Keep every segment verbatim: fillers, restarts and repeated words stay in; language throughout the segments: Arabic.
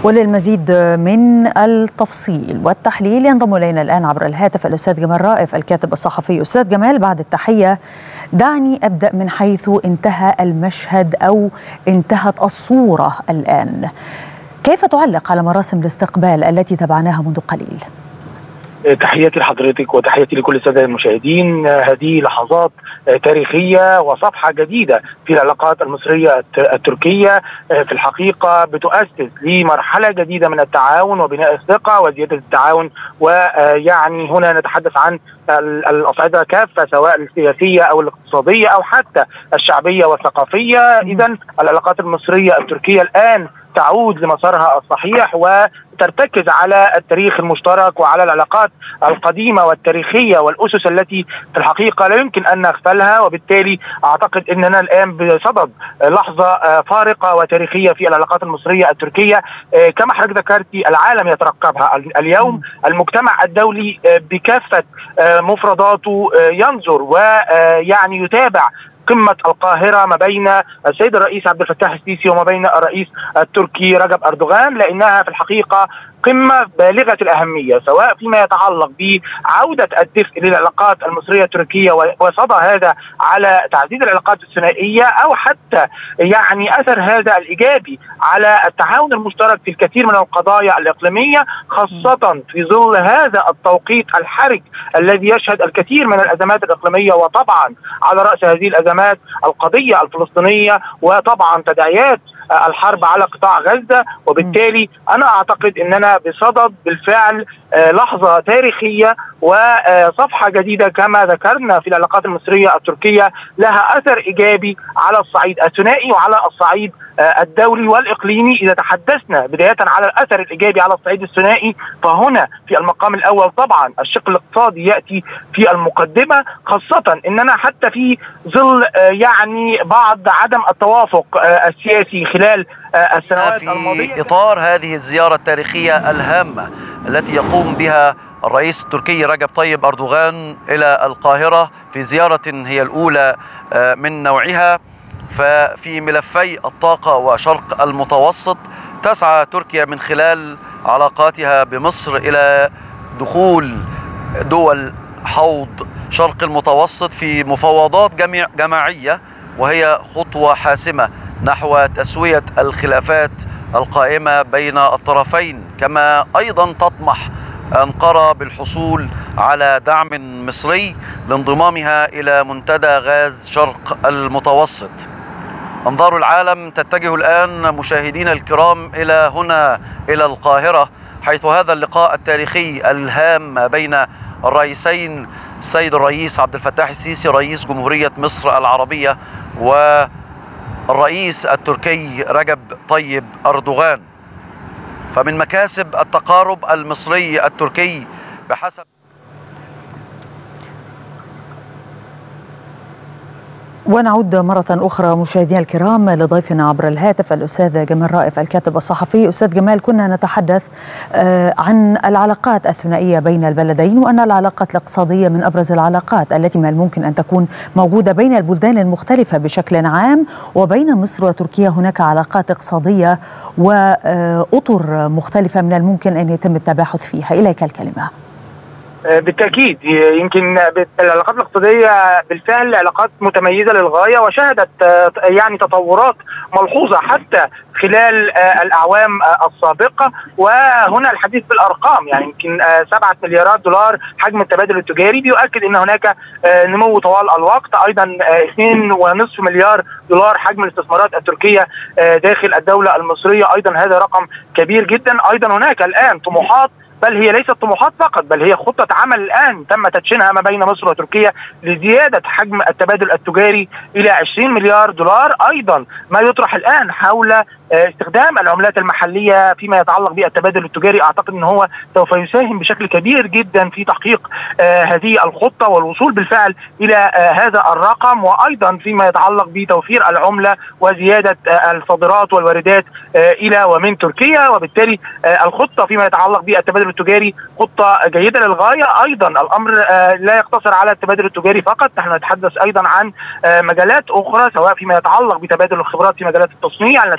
وللمزيد من التفصيل والتحليل ينضم إلينا الآن عبر الهاتف الأستاذ جمال رائف الكاتب الصحفي. أستاذ جمال، بعد التحية دعني أبدأ من حيث انتهى المشهد أو انتهت الصورة الآن. كيف تعلق على مراسم الاستقبال التي تابعناها منذ قليل؟ تحياتي لحضرتك وتحياتي لكل السادة المشاهدين. هذه لحظات تاريخية وصفحة جديدة في العلاقات المصرية التركية، في الحقيقة بتؤسس لمرحلة جديدة من التعاون وبناء الثقة وزيادة التعاون، ويعني هنا نتحدث عن الأصعدة كافة سواء السياسية أو الاقتصادية أو حتى الشعبية والثقافية. إذن العلاقات المصرية التركية الآن تعود لمسارها الصحيح وترتكز على التاريخ المشترك وعلى العلاقات القديمة والتاريخية والأسس التي في الحقيقة لا يمكن أن نغفلها. وبالتالي أعتقد أننا الآن بصدد لحظة فارقة وتاريخية في العلاقات المصرية التركية. كما حضرتك ذكرتي العالم يترقبها اليوم، المجتمع الدولي بكافة مفرداته ينظر ويعني يتابع قمة القاهرة ما بين السيد الرئيس عبد الفتاح السيسي وما بين الرئيس التركي رجب أردوغان، لأنها في الحقيقة قمة بالغة الأهمية سواء فيما يتعلق بعودة الدفء للعلاقات المصرية التركية وصدى هذا على تعزيز العلاقات الثنائية، أو حتى يعني أثر هذا الإيجابي على التعاون المشترك في الكثير من القضايا الإقليمية، خاصة في ظل هذا التوقيت الحرج الذي يشهد الكثير من الأزمات الإقليمية، وطبعا على رأس هذه الأزمات القضية الفلسطينية وطبعا تداعيات الحرب على قطاع غزة. وبالتالي أنا أعتقد أننا بصدد بالفعل لحظة تاريخية وصفحة جديدة كما ذكرنا في العلاقات المصرية التركية، لها أثر إيجابي على الصعيد الثنائي وعلى الصعيد الدولي والإقليمي. إذا تحدثنا بداية على الأثر الإيجابي على الصعيد الثنائي، فهنا في المقام الأول طبعا الشق الاقتصادي يأتي في المقدمة، خاصة أننا حتى في ظل يعني بعض عدم التوافق السياسي خلال السنوات الماضية في إطار هذه الزيارة التاريخية الهامة التي يقوم بها الرئيس التركي رجب طيب أردوغان إلى القاهرة في زيارة هي الأولى من نوعها، ففي ملفي الطاقة وشرق المتوسط تسعى تركيا من خلال علاقاتها بمصر إلى دخول دول حوض شرق المتوسط في مفاوضات جميع جماعية، وهي خطوة حاسمة نحو تسوية الخلافات القائمة بين الطرفين. كما أيضا تطمح أنقرة بالحصول على دعم مصري لانضمامها إلى منتدى غاز شرق المتوسط. أنظار العالم تتجه الآن مشاهدينا الكرام إلى هنا إلى القاهرة، حيث هذا اللقاء التاريخي الهام ما بين الرئيسين السيد الرئيس عبد الفتاح السيسي رئيس جمهورية مصر العربية والرئيس التركي رجب طيب أردوغان. فمن مكاسب التقارب المصري التركي بحسب ونعود مرة أخرى مشاهدينا الكرام لضيفنا عبر الهاتف الأستاذ جمال رائف الكاتب الصحفي. أستاذ جمال، كنا نتحدث عن العلاقات الثنائية بين البلدين، وأن العلاقات الاقتصادية من أبرز العلاقات التي من الممكن أن تكون موجودة بين البلدان المختلفة بشكل عام، وبين مصر وتركيا هناك علاقات اقتصادية وأطر مختلفة من الممكن أن يتم التباحث فيها. إليك الكلمة. بالتأكيد يمكن العلاقات الاقتصادية بالفعل علاقات متميزة للغاية، وشهدت يعني تطورات ملحوظة حتى خلال الأعوام السابقة. وهنا الحديث بالأرقام، يعني يمكن سبعة مليارات دولار حجم التبادل التجاري بيؤكد أن هناك نمو طوال الوقت. أيضا اثنين ونصف مليار دولار حجم الاستثمارات التركية داخل الدولة المصرية، أيضا هذا رقم كبير جدا. أيضا هناك الآن طموحات، بل هي ليست طموحات فقط، بل هي خطة عمل الآن تم تدشينها ما بين مصر وتركيا لزيادة حجم التبادل التجاري إلى عشرين مليار دولار. أيضا ما يطرح الآن حول استخدام العملات المحلية فيما يتعلق بالتبادل التجاري، أعتقد أن هو سوف يساهم بشكل كبير جدا في تحقيق آه هذه الخطة والوصول بالفعل إلى آه هذا الرقم. وأيضا فيما يتعلق بتوفير العملة وزيادة آه الصادرات والواردات آه إلى ومن تركيا. وبالتالي آه الخطة فيما يتعلق بالتبادل التجاري خطة جيدة للغاية. أيضا الأمر آه لا يقتصر على التبادل التجاري فقط، نحن نتحدث أيضا عن آه مجالات أخرى سواء فيما يتعلق بتبادل الخبرات في مجالات التصنيع، نتحدث أيضا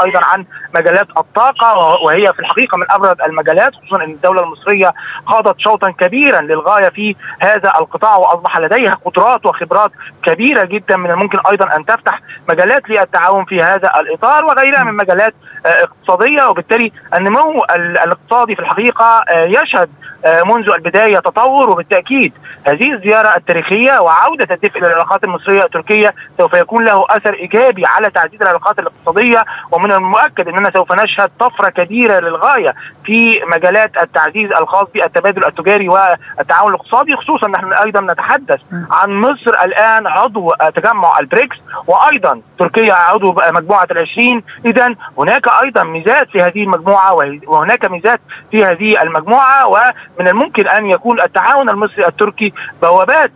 ايضا عن مجالات الطاقه، وهي في الحقيقه من ابرز المجالات، خصوصا ان الدوله المصريه خاضت شوطا كبيرا للغايه في هذا القطاع، واصبح لديها قدرات وخبرات كبيره جدا من الممكن ايضا ان تفتح مجالات للتعاون في هذا الاطار وغيرها من مجالات اقتصاديه. وبالتالي النمو الاقتصادي في الحقيقه يشهد منذ البدايه تطور، وبالتاكيد هذه الزياره التاريخيه وعوده الدفء الى العلاقات المصريه التركيه سوف يكون له اثر ايجابي على تعزيز العلاقات الاقتصاديه، ومن المؤكد اننا سوف نشهد طفره كبيره للغايه في مجالات التعزيز الخاص بالتبادل التجاري والتعاون الاقتصادي، خصوصا نحن ايضا نتحدث عن مصر الان عضو تجمع البريكس، وايضا تركيا عضو مجموعه العشرين. اذا هناك ايضا ميزات في هذه المجموعه وهناك ميزات في هذه المجموعه، ومن الممكن ان يكون التعاون المصري التركي بوابات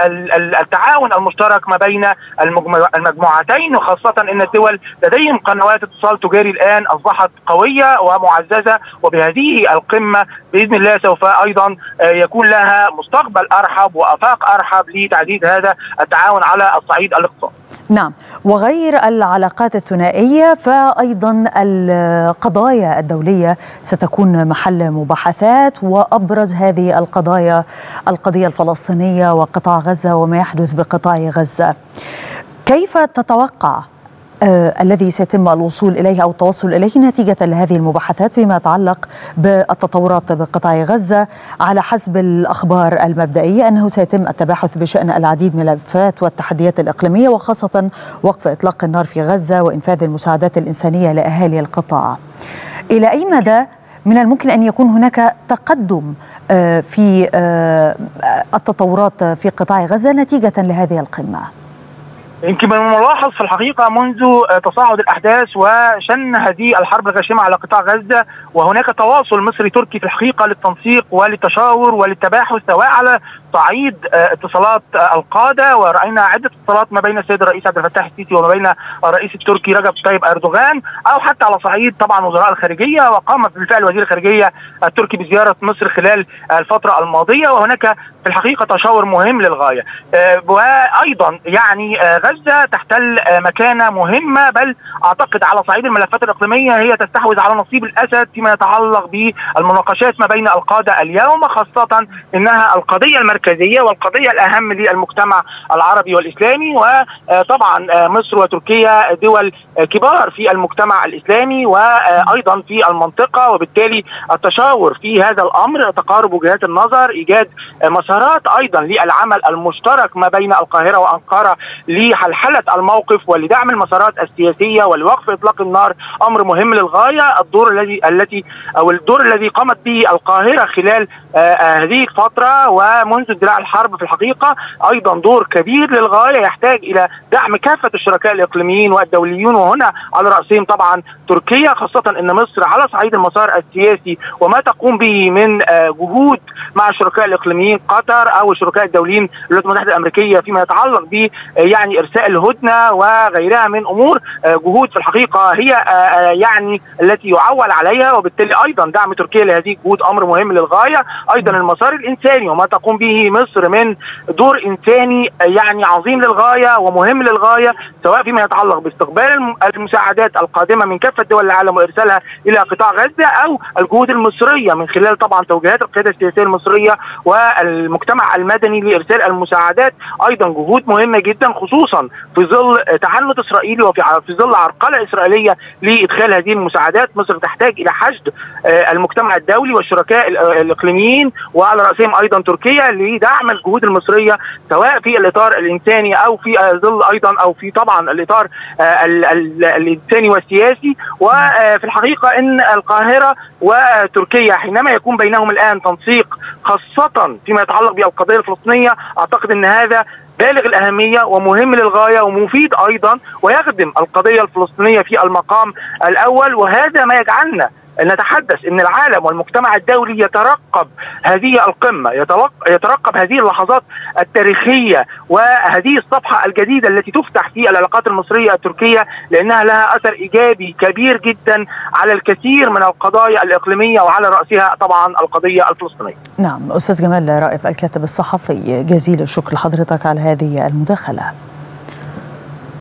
للتعاون المشترك ما بين المجموعتين، وخاصه ان الدول لديهم قنوات اتصال تجاري الان اصبحت قويه ومعززه، وبهذه القمه باذن الله سوف ايضا يكون لها مستقبل ارحب وافاق ارحب لتعزيز هذا التعاون على الصعيد الاقتصادي. نعم، وغير العلاقات الثنائية فأيضا القضايا الدولية ستكون محل مباحثات، وأبرز هذه القضايا القضية الفلسطينية وقطاع غزة وما يحدث بقطاع غزة. كيف تتوقع آه الذي سيتم الوصول إليه أو التوصل إليه نتيجة لهذه المباحثات فيما يتعلق بالتطورات بقطاع غزة؟ على حسب الأخبار المبدئية أنه سيتم التباحث بشأن العديد من الملفات والتحديات الإقليمية، وخاصة وقف إطلاق النار في غزة وإنفاذ المساعدات الإنسانية لأهالي القطاع. إلى أي مدى من الممكن أن يكون هناك تقدم آه في آه التطورات في قطاع غزة نتيجة لهذه القمة؟ يمكن من الملاحظ في الحقيقه منذ تصاعد الاحداث وشن هذه الحرب الغاشمه على قطاع غزه وهناك تواصل مصري تركي في الحقيقه للتنسيق وللتشاور وللتباحث، سواء على صعيد اتصالات القاده، وراينا عده اتصالات ما بين السيد الرئيس عبد الفتاح السيسي وما بين الرئيس التركي رجب طيب اردوغان، او حتى على صعيد طبعا وزراء الخارجيه، وقام بالفعل وزير الخارجيه التركي بزياره مصر خلال الفتره الماضيه، وهناك في الحقيقه تشاور مهم للغايه. وايضا يعني غزة تحتل مكانة مهمة، بل أعتقد على صعيد الملفات الإقليمية هي تستحوذ على نصيب الأسد فيما يتعلق بالمناقشات ما بين القادة اليوم، خاصة أنها القضية المركزية والقضية الأهم للمجتمع العربي والإسلامي، وطبعا مصر وتركيا دول كبار في المجتمع الإسلامي وأيضا في المنطقة، وبالتالي التشاور في هذا الأمر، تقارب وجهات النظر، إيجاد مسارات أيضا للعمل المشترك ما بين القاهرة وأنقرة لحلحلة الموقف ولدعم المسارات السياسية ولوقف إطلاق النار، أمر مهم للغاية. الدور الذي التي أو الدور الذي قامت به القاهرة خلال آه هذه الفترة ومنذ اندلاع الحرب في الحقيقة أيضا دور كبير للغاية، يحتاج إلى دعم كافة الشركاء الإقليميين والدوليون، وهنا على رأسهم طبعا تركيا، خاصة أن مصر على صعيد المسار السياسي وما تقوم به من آه جهود مع الشركاء الإقليميين قطر أو الشركاء الدوليين الولايات المتحدة الأمريكية فيما يتعلق ب يعني إرساء الهدنة وغيرها من أمور، جهود في الحقيقة هي يعني التي يعول عليها، وبالتالي أيضا دعم تركيا لهذه الجهود أمر مهم للغاية. أيضا المسار الإنساني وما تقوم به مصر من دور إنساني يعني عظيم للغاية ومهم للغاية، سواء فيما يتعلق باستقبال المساعدات القادمة من كافة دول العالم وإرسالها إلى قطاع غزة، أو الجهود المصرية من خلال طبعا توجيهات القيادة السياسية المصرية والمجتمع المدني لإرسال المساعدات، أيضا جهود مهمة جدا، خصوصا في ظل تعنت اسرائيلي وفي في ظل عرقله اسرائيليه لادخال هذه المساعدات. مصر تحتاج الى حشد المجتمع الدولي والشركاء الاقليميين وعلى راسهم ايضا تركيا لدعم الجهود المصريه، سواء في الاطار الانساني او في ظل ايضا او في طبعا الاطار الانساني والسياسي. وفي الحقيقه ان القاهره وتركيا حينما يكون بينهم الان تنسيق، خاصه فيما يتعلق بالقضيه الفلسطينيه، اعتقد ان هذا بالغ الأهمية ومهم للغاية ومفيد أيضا، ويخدم القضية الفلسطينية في المقام الأول. وهذا ما يجعلنا نتحدث ان العالم والمجتمع الدولي يترقب هذه القمه، يترقب هذه اللحظات التاريخيه وهذه الصفحه الجديده التي تفتح في العلاقات المصريه التركيه، لانها لها اثر ايجابي كبير جدا على الكثير من القضايا الاقليميه وعلى راسها طبعا القضيه الفلسطينيه. نعم، استاذ جمال رائف الكاتب الصحفي، جزيل الشكر لحضرتك على هذه المداخله.